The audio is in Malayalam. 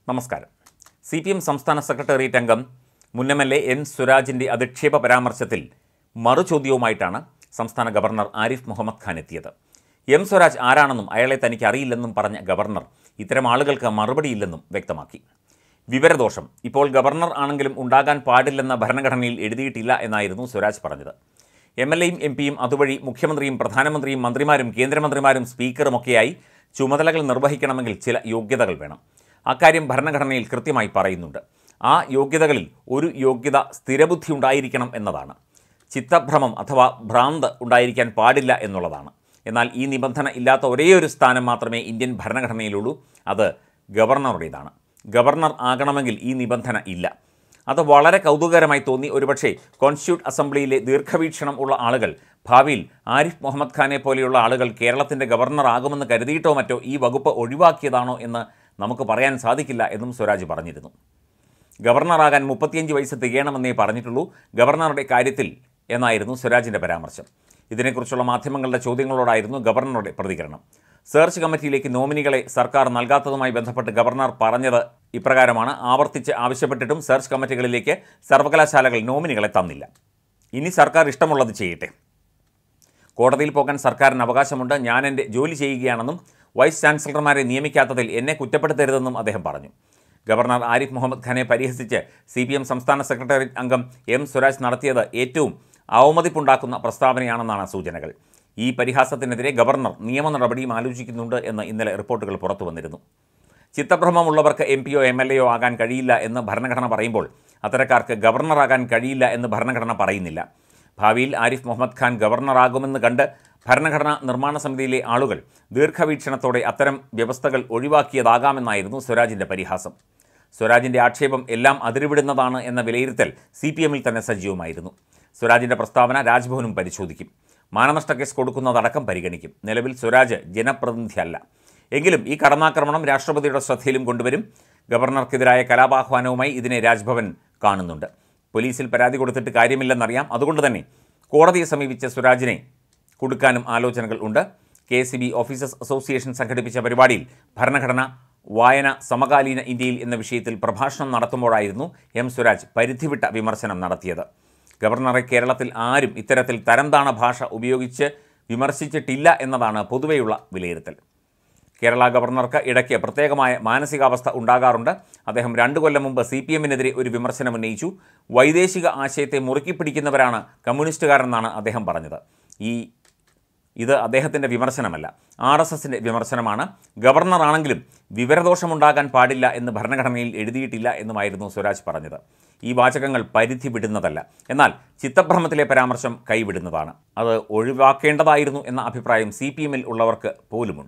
നമസ്കാരം. CPM സംസ്ഥാന സെക്രട്ടേറിയറ്റ് അംഗം മുൻ MLA N സുരാജിൻ്റെ അധിക്ഷേപ പരാമർശത്തിൽ മറുചോദ്യവുമായിട്ടാണ് സംസ്ഥാന ഗവർണർ ആരിഫ് മുഹമ്മദ് ഖാൻ എത്തിയത്. M സ്വരാജ് ആരാണെന്നും അയാളെ തനിക്ക് അറിയില്ലെന്നും പറഞ്ഞ ഗവർണർ ഇത്തരം ആളുകൾക്ക് മറുപടിയില്ലെന്നും വ്യക്തമാക്കി. വിവരദോഷം ഇപ്പോൾ ഗവർണർ ആണെങ്കിലും ഉണ്ടാകാൻ പാടില്ലെന്ന ഭരണഘടനയിൽ എഴുതിയിട്ടില്ല എന്നായിരുന്നു സ്വരാജ് പറഞ്ഞത്. MLAയും MPയും അതുവഴി മുഖ്യമന്ത്രിയും പ്രധാനമന്ത്രിയും മന്ത്രിമാരും കേന്ദ്രമന്ത്രിമാരും സ്പീക്കറുമൊക്കെയായി ചുമതലകൾ നിർവഹിക്കണമെങ്കിൽ ചില യോഗ്യതകൾ വേണം. അക്കാര്യം ഭരണഘടനയിൽ കൃത്യമായി പറയുന്നുണ്ട്. ആ യോഗ്യതകളിൽ ഒരു യോഗ്യത സ്ഥിരബുദ്ധി ഉണ്ടായിരിക്കണം എന്നതാണ്. ചിത്തഭ്രമം അഥവാ ഭ്രാന്ത് ഉണ്ടായിരിക്കാൻ പാടില്ല എന്നുള്ളതാണ്. എന്നാൽ ഈ നിബന്ധന ഇല്ലാത്ത ഒരേയൊരു സ്ഥാനം മാത്രമേ ഇന്ത്യൻ ഭരണഘടനയിലുള്ളൂ. അത് ഗവർണറുടേതാണ്. ഗവർണർ ആകണമെങ്കിൽ ഈ നിബന്ധന ഇല്ല. അത് വളരെ കൗതുകകരമായി തോന്നി. ഒരുപക്ഷെ കോൺസ്റ്റിറ്റ്യൂട്ട് അസംബ്ലിയിലെ ദീർഘവീക്ഷണം ഉള്ള ആളുകൾ ഭാവിയിൽ ആരിഫ് മുഹമ്മദ് ഖാനെ പോലെയുള്ള ആളുകൾ കേരളത്തിൻ്റെ ഗവർണർ ആകുമെന്ന് കരുതിയിട്ടോ മറ്റോ ഈ വകുപ്പ് ഒഴിവാക്കിയതാണോ എന്ന് നമുക്ക് പറയാൻ സാധിക്കില്ല എന്നും സ്വരാജ് പറഞ്ഞിരുന്നു. ഗവർണറാകാൻ 35 വയസ്സ് തികയണമെന്നേ പറഞ്ഞിട്ടുള്ളൂ ഗവർണറുടെ കാര്യത്തിൽ എന്നായിരുന്നു സ്വരാജിൻ്റെ പരാമർശം. ഇതിനെക്കുറിച്ചുള്ള മാധ്യമങ്ങളുടെ ചോദ്യങ്ങളോടായിരുന്നു ഗവർണറുടെ പ്രതികരണം. സെർച്ച് കമ്മിറ്റിയിലേക്ക് നോമിനികളെ സർക്കാർ നൽകാത്തതുമായി ബന്ധപ്പെട്ട് ഗവർണർ പറഞ്ഞത് ഇപ്രകാരമാണ്: ആവർത്തിച്ച് ആവശ്യപ്പെട്ടിട്ടും സെർച്ച് കമ്മിറ്റികളിലേക്ക് സർവകലാശാലകൾ നോമിനികളെ തന്നില്ല. ഇനി സർക്കാർ ഇഷ്ടമുള്ളത് ചെയ്യട്ടെ. കോടതിയിൽ പോകാൻ സർക്കാരിന് അവകാശമുണ്ട്. ഞാൻ എൻ്റെ ജോലി ചെയ്യുകയാണെന്നും വൈസ് ചാൻസലർമാരെ നിയമിക്കാത്തതിൽ എന്നെ കുറ്റപ്പെടുത്തരുതെന്നും അദ്ദേഹം പറഞ്ഞു. ഗവർണർ ആരിഫ് മുഹമ്മദ് ഖാനെ പരിഹസിച്ച് CPM സംസ്ഥാന സെക്രട്ടേറിയറ്റ് അംഗം M സ്വരാജ് നടത്തിയത് ഏറ്റവും അവമതിപ്പുണ്ടാക്കുന്ന പ്രസ്താവനയാണെന്നാണ് സൂചനകൾ. ഈ പരിഹാസത്തിനെതിരെ ഗവർണർ നിയമ നടപടിയും ആലോചിക്കുന്നുണ്ട് എന്ന് ഇന്നലെ റിപ്പോർട്ടുകൾ പുറത്തു വന്നിരുന്നു. ചിത്തഭ്രമമുള്ളവർക്ക് MPയോ MLAയോ ആകാൻ കഴിയില്ല എന്ന് ഭരണഘടന പറയുമ്പോൾ അത്തരക്കാർക്ക് ഗവർണറാകാൻ കഴിയില്ല എന്ന് ഭരണഘടന പറയുന്നില്ല. ഭാവിയിൽ ആരിഫ് മുഹമ്മദ് ഖാൻ ഗവർണറാകുമെന്ന് കണ്ട് ഭരണഘടനാ നിർമ്മാണ സമിതിയിലെ ആളുകൾ ദീർഘവീക്ഷണത്തോടെ അത്തരം വ്യവസ്ഥകൾ ഒഴിവാക്കിയതാകാമെന്നായിരുന്നു സ്വരാജിൻ്റെ പരിഹാസം. സ്വരാജിൻ്റെ ആക്ഷേപം എല്ലാം അതിരുവിടുന്നതാണ് എന്ന വിലയിരുത്തൽ CPMൽ തന്നെ സജീവമായിരുന്നു. സ്വരാജിൻ്റെ പ്രസ്താവന രാജ്ഭവനും പരിശോധിക്കും. മാനനഷ്ട കേസ് കൊടുക്കുന്നതടക്കം പരിഗണിക്കും. നിലവിൽ സ്വരാജ് ജനപ്രതിനിധിയല്ല. എങ്കിലും ഈ കടന്നാക്രമണം രാഷ്ട്രപതിയുടെ ശ്രദ്ധയിലും കൊണ്ടുവരും. ഗവർണർക്കെതിരായ കലാപാഹ്വാനവുമായി ഇതിനെ രാജ്ഭവൻ കാണുന്നുണ്ട്. പോലീസിൽ പരാതി കൊടുത്തിട്ട് കാര്യമില്ലെന്നറിയാം. അതുകൊണ്ട് തന്നെ കോടതിയെ സമീപിച്ച സ്വരാജിനെ കൊടുക്കാനും ആലോചനകൾ ഉണ്ട്. KSEB ഓഫീസേഴ്സ് അസോസിയേഷൻ സംഘടിപ്പിച്ച പരിപാടിയിൽ ഭരണഘടന വായന സമകാലീന ഇന്ത്യയിൽ എന്ന വിഷയത്തിൽ പ്രഭാഷണം നടത്തുമ്പോഴായിരുന്നു M സ്വരാജ് പരിധിവിട്ട വിമർശനം നടത്തിയത്. ഗവർണറെ കേരളത്തിൽ ആരും ഇത്തരത്തിൽ തരംതാണ ഭാഷ ഉപയോഗിച്ച് വിമർശിച്ചിട്ടില്ല എന്നതാണ് പൊതുവെയുള്ള വിലയിരുത്തൽ. കേരള ഗവർണർക്ക് ഇടയ്ക്ക് പ്രത്യേകമായ മാനസികാവസ്ഥ ഉണ്ടാകാറുണ്ട്. അദ്ദേഹം 2 കൊല്ലം മുമ്പ് CPMനെതിരെ ഒരു വിമർശനം ഉന്നയിച്ചു. വൈദേശിക ആശയത്തെ മുറുക്കിപ്പിടിക്കുന്നവരാണ് കമ്മ്യൂണിസ്റ്റുകാരെന്നാണ് അദ്ദേഹം പറഞ്ഞത്. ഇത് അദ്ദേഹത്തിൻ്റെ വിമർശനമല്ല, RSSൻ്റെ വിമർശനമാണ്. ഗവർണറാണെങ്കിലും വിവരദോഷമുണ്ടാകാൻ പാടില്ല എന്ന് ഭരണഘടനയിൽ എഴുതിയിട്ടില്ല എന്നുമായിരുന്നു സ്വരാജ് പറഞ്ഞത്. ഈ വാചകങ്ങൾ പരിധി വിടുന്നതല്ല. എന്നാൽ ചിത്തഭ്രമത്തിലെ പരാമർശം കൈവിടുന്നതാണ്. അത് ഒഴിവാക്കേണ്ടതായിരുന്നു എന്ന അഭിപ്രായം CPMൽ ഉള്ളവർക്ക് പോലുമുണ്ട്.